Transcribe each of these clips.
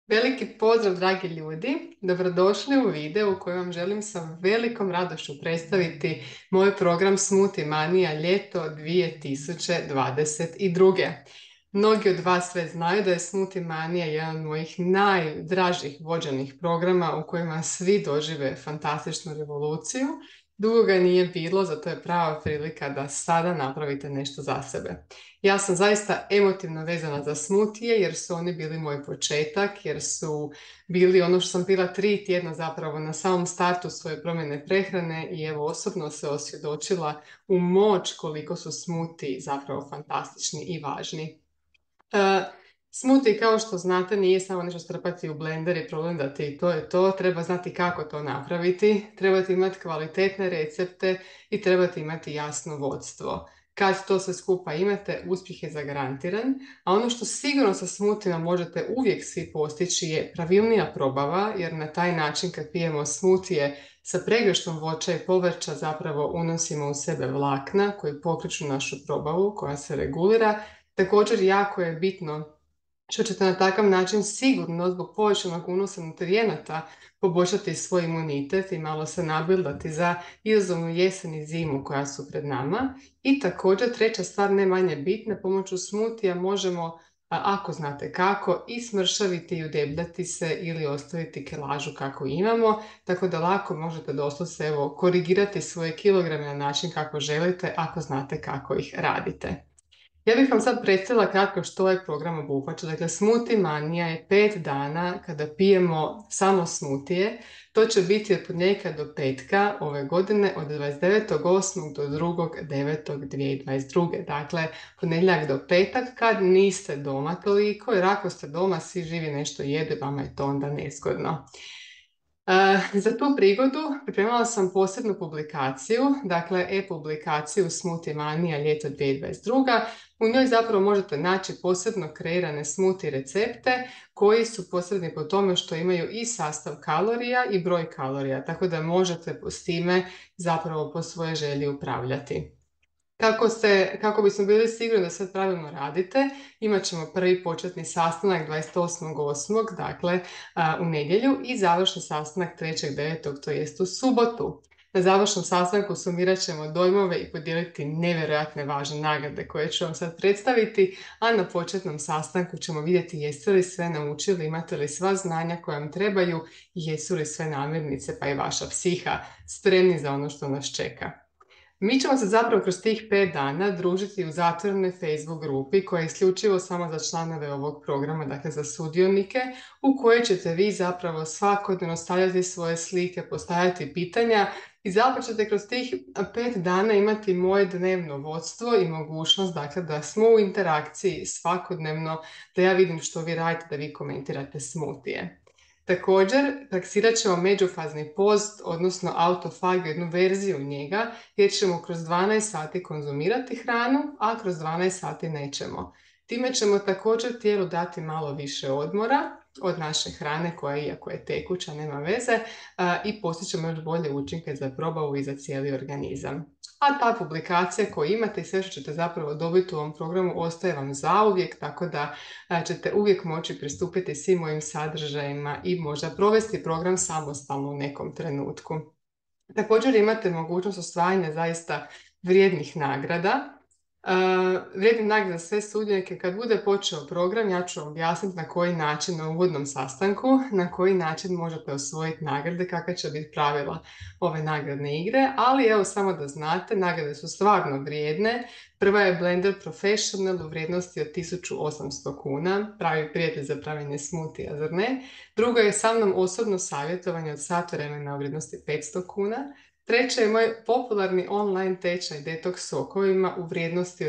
Veliki pozdrav, dragi ljudi! Dobrodošli u video u kojem vam želim sa velikom radošću predstaviti moj program Smoothie Mania ljeto 2022. Mnogi od vas već znaju da je Smoothie Mania jedan od mojih najdražih vođenih programa u kojima svi dožive fantastičnu revoluciju. Dugo ga nije bilo, zato je prava prilika da sada napravite nešto za sebe. Ja sam zaista emotivno vezana za smutije jer su oni bili moj početak, jer su bili ono što sam pila 3 tjedna zapravo na samom startu svoje promjene prehrane i evo osobno se osvjedočila u moć koliko su smuti zapravo fantastični i važni. Smoothie, kao što znate, nije samo nešto strpati u blender i prolindati i to je to. Treba znati kako to napraviti, trebate imati kvalitetne recepte i trebate imati jasno vodstvo. Kad to sve skupa imate, uspjeh je zagarantiran, a ono što sigurno sa smoothijima možete uvijek svi postići je pravilnija probava, jer na taj način kad pijemo smoothije sa pregrštom voća i povrća zapravo unosimo u sebe vlakna koji pokreću našu probavu koja se regulira. Također jako je bitno što ćete na takav način sigurno zbog povećanog unosa nutrijenata poboljšati svoj imunitet i malo se nabildati za izazovnu jesen i zimu koja su pred nama. I također treća stvar, ne manje bitna, pomoću smutija možemo, ako znate kako, i smršaviti i udebljati se ili ostaviti kilažu kako imamo, tako da lako možete doslovce korigirati svoje kilograme na način kako želite ako znate kako ih radite. Ja bih vam sad predstavila kratko što ovaj program obuhvaća. Dakle, Smoothie Mania je 5 dana kada pijemo samo smutije. To će biti od ponedjeljka do petka ove godine, od 29.8. do 2.9.2022. Dakle, ponedjeljak do petak kad niste doma toliko, jer ako ste doma, svi živi nešto jedu, vama je to onda nezgodno. Za tu prigodu pripremala sam posebnu publikaciju, dakle e-publikaciju Smoothie Mania ljeto 2022. U njoj zapravo možete naći posebno kreirane smoothie recepte koji su posebni po tome što imaju i sastav kalorija i broj kalorija, tako da možete s time zapravo po svojoj želji upravljati. Kako bismo bili sigurni da sve pravilno radite, imat ćemo prvi početni sastanak 28.8., dakle u nedjelju, i završni sastanak 3.9., to jest u subotu. Na završnom sastanku sumirat ćemo dojmove i podijeliti nevjerojatne važne nagrade koje ću vam sad predstaviti, a na početnom sastanku ćemo vidjeti jeste li sve naučili, imate li sva znanja koja vam trebaju i jesu li sve namirnice pa i vaša psiha spremni za ono što nas čeka. Mi ćemo se zapravo kroz tih 5 dana družiti u zatvorenoj Facebook grupi koja je isključivo samo za članove ovog programa, dakle za sudionike, u kojoj ćete vi zapravo svakodnevno stavljati svoje slike, postavljati pitanja i zapravo ćete kroz tih 5 dana imati moje dnevno vodstvo i mogućnost, dakle, da smo u interakciji svakodnevno, da ja vidim što vi radite, da vi komentirate smutije. Također, praksirat ćemo međufazni post, odnosno autofagiju, jednu verziju njega, jer ćemo kroz 12 sati konzumirati hranu, a kroz 12 sati nećemo. Time ćemo također tijelu dati malo više odmora od naše hrane, koja iako je tekuća, nema veze, i postićemo još bolje učinke za probavu i za cijeli organizam. A ta publikacija koju imate i sve što ćete zapravo dobiti u ovom programu ostaje vam zauvijek, tako da ćete uvijek moći pristupiti svim mojim sadržajima i možda provesti program samostalno u nekom trenutku. Također imate mogućnost osvajanja zaista vrijednih nagrada. Vrijedni nagrada za sve sudionike. Kad bude počeo program, ja ću vam objasniti na koji način na uvodnom sastanku, na koji način možete osvojiti nagrade, kakva će biti pravila ove nagradne igre, ali evo samo da znate, nagrade su stvarno vrijedne. Prva je Blender Professional u vrijednosti od 1800 kuna, pravi prijatelj za pravljenje smutija, zar ne? Druga je sa mnom osobno savjetovanje od sat vremena u vrijednosti 500 kuna. Treće je moj popularni online tečaj Detox sokovima u vrijednosti od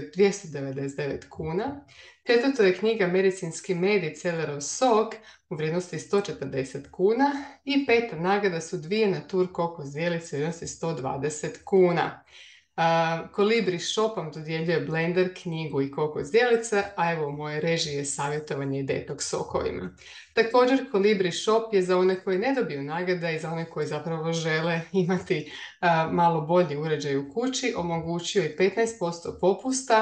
299 kuna. Četvrto je knjiga Medicinski med i Celerov sok u vrijednosti 140 kuna. I peta nagrada su 2 Natur kokos zdjelice u vrijednosti 120 kuna. Kolibri Shop vam dodjeljuje blender, knjigu i kokos zdjelice, a evo moje režije savjetovanje i detox sokovima. Također, Kolibri Shop je za one koji ne dobiju nagrade i za one koji zapravo žele imati malo bolji uređaj u kući, omogućio i 15% popusta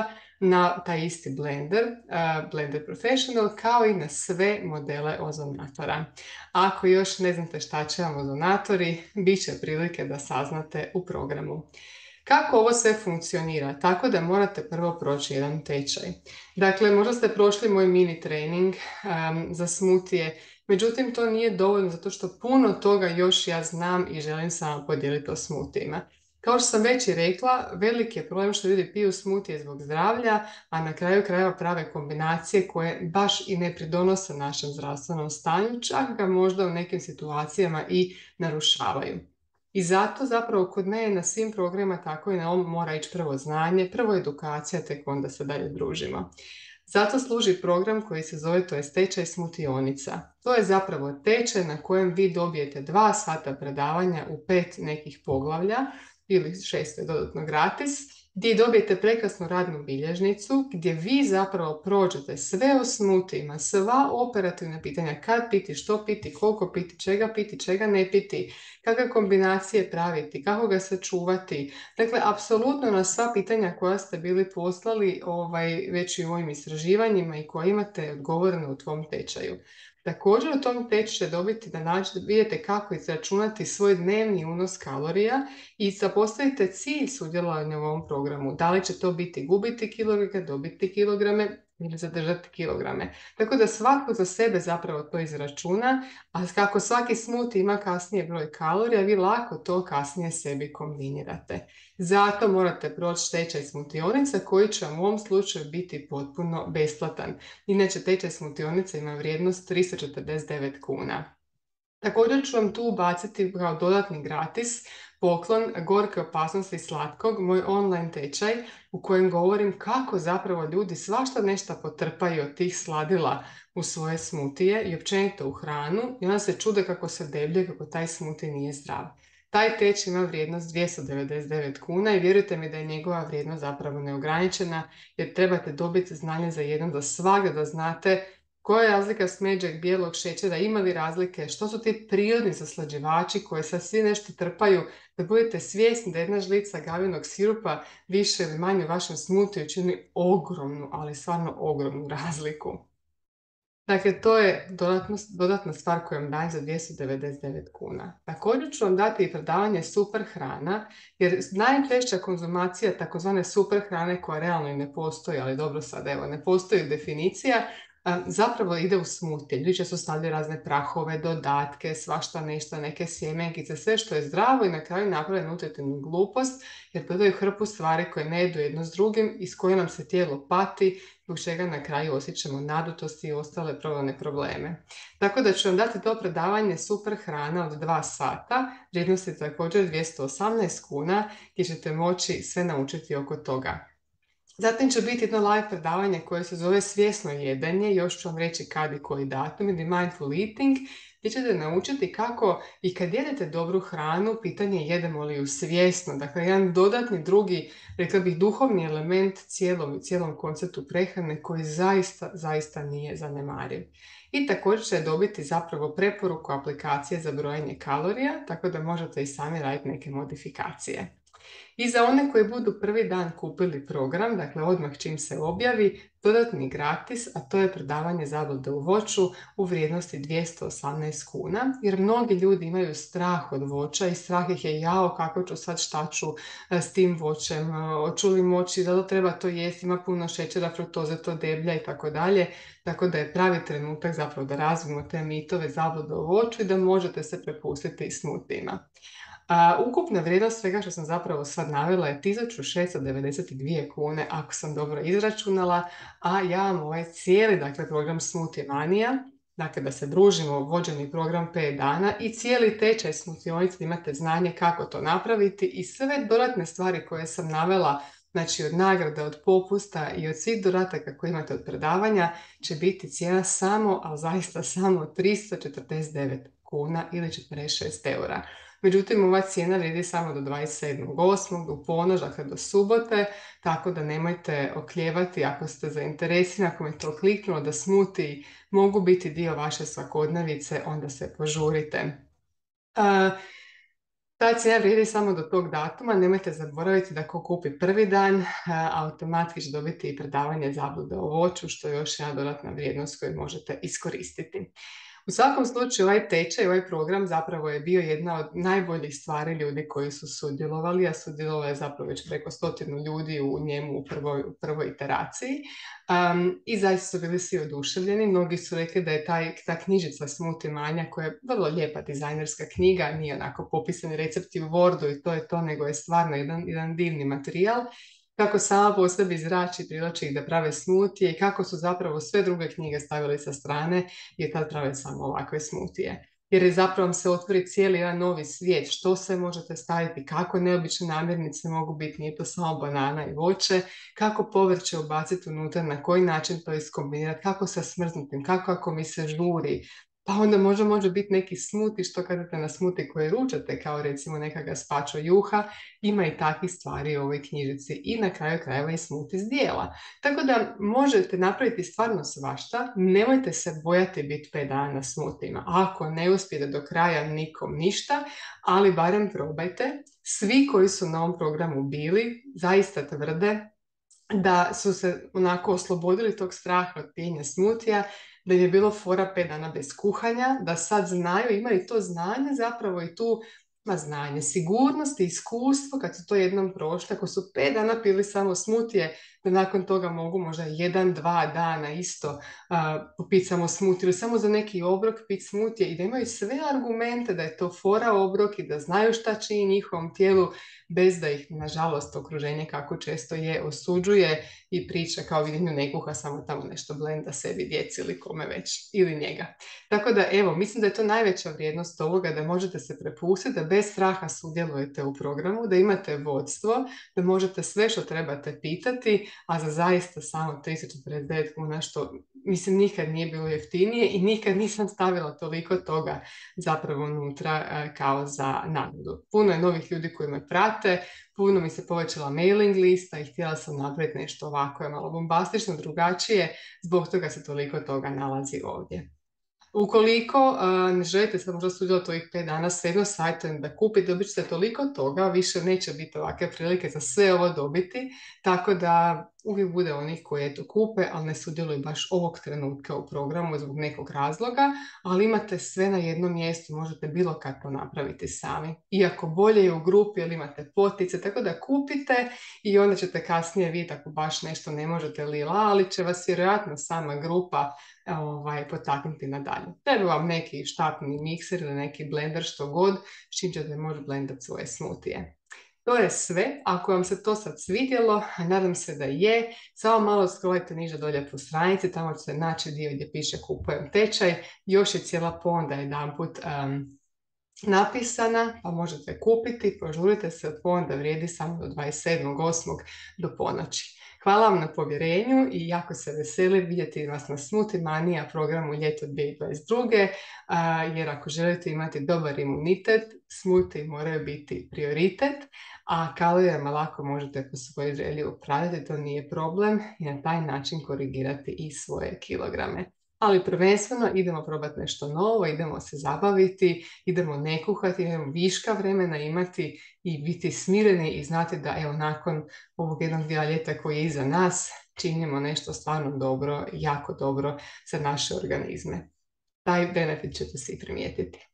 na taj isti blender, Blender Professional, kao i na sve modele ozonatora. Ako još ne znate šta će vam ozonatori, bit će prilike da saznate u programu. Kako ovo sve funkcionira? Tako da morate prvo proći jedan tečaj. Dakle, možda ste prošli moj mini trening za smutije, međutim to nije dovoljno zato što puno toga još ja znam i želim samo podijeliti o smutijima. Kao što sam već i rekla, veliki je problem što ljudi piju smutije zbog zdravlja, a na kraju krajeva prave kombinacije koje baš i ne pridonose našem zdravstvenom stanju, čak ga možda u nekim situacijama i narušavaju. I zato zapravo kod mene na svim programima, tako i na ovom, mora ići prvo znanje, prvo edukacija, tek onda se dalje družimo. Zato služi program koji se zove, to je tečaj smutionika. To je zapravo tečaj na kojem vi dobijete 2 sata predavanja u 5 nekih poglavlja ili 6 je dodatno gratis, gdje dobijete prekrasnu radnu bilježnicu gdje vi zapravo prođete sve o smutijima, sva operativna pitanja, kad piti, što piti, koliko piti, čega ne piti, kakve kombinacije praviti, kako ga sačuvati. Dakle, apsolutno na sva pitanja koja ste bili poslali već i u ovim istraživanjima i koja imate odgovoreno u tvom tečaju. Također u tom tečaju ćete dobiti da vidite kako izračunati svoj dnevni unos kalorija i zapostavite cilj sudjelovanja u ovom programu. Da li će to biti gubiti kilograme, dobiti kilograme ili zadržati kilograme. Tako da svatko za sebe zapravo to izračuna, a kako svaki smoothie ima kasnije broj kalorija, vi lako to kasnije sebi kombinirate. Zato morate proći tečaj smoothionica koji će vam u ovom slučaju biti potpuno besplatan. Inače, tečaj smoothionica ima vrijednost 349 kuna. Također ću vam tu ubaciti kao dodatni gratis poklon Gorke opasnosti slatkog, moj online tečaj u kojem govorim kako zapravo ljudi svašta nešto potrpaju od tih sladila u svoje smutije i općenito u hranu i onda se čude kako se deblje, kako taj smutij nije zdrav. Taj tečaj ima vrijednost 299 kuna i vjerujte mi da je njegova vrijednost zapravo neograničena jer trebate dobiti znanje za jednom za svakda da znate koja je razlika smeđeg bijelog šećera, ima li razlike, što su ti prirodni zaslađivači koji sad svi nešto trpaju, da budete svjesni da jedna žlica gavinog sirupa više ili manje u vašem smutiju čini ogromnu, ali stvarno ogromnu razliku. Dakle, to je dodatna stvar koju vam dajem za 299 kuna. Također ću vam dati i predavanje super hrana, jer najčešća konzumacija takozvane super hrane koja realno i ne postoji, ali dobro sad, evo, ne postoji definicija, zapravo ide u smutije. Ljudi često stavljaju razne prahove, dodatke, svašta nešto, neke sjemenkice, sve što je zdravo i na kraju naprave nutritivnu glupost jer dodaju hrpu stvari koje ne idu jedno s drugim i s kojim nam se tijelo pati, zbog čega na kraju osjećamo nadutosti i ostale probavne probleme. Tako da ću vam dati to predavanje super hrana od 2 sata, vrijednost je također 218 kuna gdje ćete moći sve naučiti oko toga. Zatim će biti jedno live predavanje koje se zove svjesno jedenje, još ću vam reći kad i koji datum, ili mindful eating, gdje ćete naučiti kako i kad jedete dobru hranu, pitanje je jedemo li ju svjesno. Dakle, jedan dodatni drugi, rekla bih, duhovni element cijelom konceptu prehrane koji zaista nije zanemariv. I također će dobiti zapravo preporuku aplikacije za brojanje kalorija, tako da možete i sami raditi neke modifikacije. I za one koji budu prvi dan kupili program, dakle odmah čim se objavi, dodatni gratis, a to je predavanje zablude u voću u vrijednosti 218 kuna, jer mnogi ljudi imaju strah od voća i strah ih je jao kako ću sad, šta ću s tim voćem, hoću li moći, da li treba to jesti, ima puno šećera, fruktoze, to deblja i tako dalje, tako da je pravi trenutak zapravo da razvijemo te mitove zablude u voću i da možete se prepustiti smutijima. Ukupna vrijednost svega što sam zapravo sad navela je 1692 kune, ako sam dobro izračunala, a ja vam ovaj cijeli program Smoothie Mania, dakle da se družimo, vođeni program 5 dana i cijeli tečaj smoothionica, imate znanje kako to napraviti i sve dodatne stvari koje sam navela, znači od nagrade, od popusta i od svih dodataka koje imate od predavanja, će biti cijena samo, ali zaista samo 349 kuna ili 46 eura. Međutim, ova cijena vrijedi samo do 27.8. u ponoć, dakle do subote, tako da nemojte oklijevati ako ste zainteresirani, ako mi to kliknulo da smoothie mogu biti dio vaše svakodnevice, onda se požurite. Ta cijena vrijedi samo do tog datuma, nemojte zaboraviti da ko kupi prvi dan, automatski će dobiti i predavanje zablude o voću, što je još jedna dodatna vrijednost koju možete iskoristiti. U svakom slučaju, ovaj tečaj, ovaj program zapravo je bio jedna od najboljih stvari ljudi koji su sudjelovali, a sudjelovalo je zapravo već preko 100 ljudi u njemu u prvoj iteraciji. I zaista su bili svi oduševljeni. Mnogi su rekli da je ta knjižica Smoothie Manja, koja je vrlo lijepa dizajnerska knjiga, nije onako popisani recepti u Wordu i to je to, nego je stvarno jedan divni materijal, kako sama po sebi zrači privlači ih da prave smutije i kako su zapravo sve druge knjige stavili sa strane jer tad prave samo ovakve smutije. Jer je zapravo se otvori cijeli jedan novi svijet, što sve možete staviti, kako neobične namirnice mogu biti, nije to samo banana i voće, kako povrće ubaciti unutra, na koji način to iskombinirati, kako sa smrznutim, kako ako mi se žuri, pa onda može biti neki smuti, što kažete na smuti koji ručate, kao recimo neka gazpacho juha, ima i takvih stvari u ovoj knjižici i na kraju krajeva i smuti iz dijela. Tako da možete napraviti stvarno svašta, nemojte se bojati biti 5 dana na smutima. Ako ne uspijete do kraja, nikom ništa, ali barem probajte. Svi koji su na ovom programu bili zaista tvrde da su se onako oslobodili tog straha od pijenja smutija, da im je bilo fora 5 dana bez kuhanja, da sad znaju, imaju to znanje zapravo i tu znanje, sigurnost i iskustvo kad su to jednom prošli, ako su 5 dana pili samo smutije, da nakon toga mogu možda 1-2 dana isto popiti samo smutije ili samo za neki obrok piti smutije i da imaju sve argumente da je to fora obrok i da znaju šta čini njihovom tijelu, bez da ih, nažalost, okruženje kako često je osuđuje i priča kao vidim ne kuha, samo tamo nešto blenda sebi, djeci ili kome već, ili njega. Tako da evo, mislim da je to najveća vrijednost ovoga, da možete se prepustiti, da bez straha sudjelujete u programu, da imate vodstvo, da možete sve što trebate pitati, a za zaista samo 349 kuna, što mislim nikad nije bilo jeftinije i nikad nisam stavila toliko toga zapravo unutra kao za nagradu. Puno je novih ljudi koji me prate, puno mi se povećala mailing lista i htjela sam napraviti nešto ovako, je malo bombastično, drugačije, zbog toga se toliko toga nalazi ovdje. Ukoliko ne želite se možda sudjelovati ovih 5 dana, svejedno savjetujem da kupite, dobit ćete toliko toga, više neće biti ovakve prilike za sve ovo dobiti, tako da uvijek bude onih koji eto kupe, ali ne sudjeluju baš ovog trenutka u programu zbog nekog razloga, ali imate sve na jednom mjestu, možete bilo kad to napraviti sami. Iako bolje je u grupi, jer imate potice, tako da kupite i onda ćete kasnije vidjeti ako baš nešto ne možete lila, ali će vas vjerojatno sama grupa potaknuti nadalje. Treba vam neki štapni mikser ili neki blender, što god, s čim ćete moći blendati svoje smutije. To je sve. Ako vam se to sad svidjelo, nadam se da je, samo malo scrollajte niže dolje po stranici, tamo ćete naći dio gdje piše kupujem tečaj, još je cijela ponda jedanput napisana, pa možete kupiti, požurite se, ponda vrijedi samo do 27.8. do ponoći. Hvala vam na povjerenju i jako se veselim vidjeti vas na Smoothie Mania programu ljeto 2022. Jer ako želite imati dobar imunitet, smoothie moraju biti prioritet, a kalorijama lako možete po svojoj želji upravljati, to nije problem i na taj način korigirati i svoje kilograme. Ali prvenstveno idemo probati nešto novo, idemo se zabaviti, idemo ne kuhati, idemo viška vremena imati i biti smireni i znati da evo nakon ovog jednog dijela ljeta koji je iza nas činimo nešto stvarno dobro, jako dobro za naše organizme. Taj benefit ćete svi primijetiti.